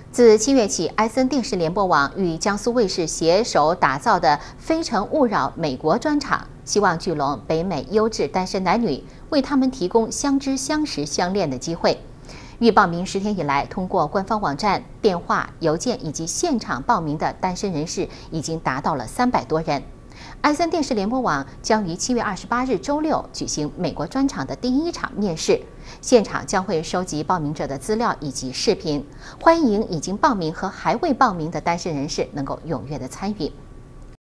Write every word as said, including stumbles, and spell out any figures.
自七月起，埃森电视联播网与江苏卫视携手打造的《非诚勿扰》美国专场，希望聚拢北美优质单身男女，为他们提供相知、相识、相恋的机会。预报名十天以来，通过官方网站、电话、邮件以及现场报名的单身人士已经达到了三百多人。埃森电视联播网将于七月二十八日周六举行美国专场的第一场面试，现场将会收集报名者的资料以及视频，欢迎已经报名和还未报名的单身人士能够踊跃的参与。